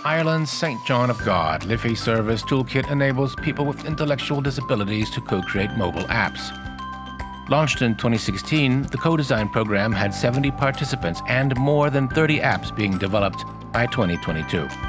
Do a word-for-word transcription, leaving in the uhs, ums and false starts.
Ireland's Saint John of God Liffey service Toolkit enables people with intellectual disabilities to co-create mobile apps. Launched in twenty sixteen, the co-design program had seventy participants and more than thirty apps being developed by twenty twenty-two.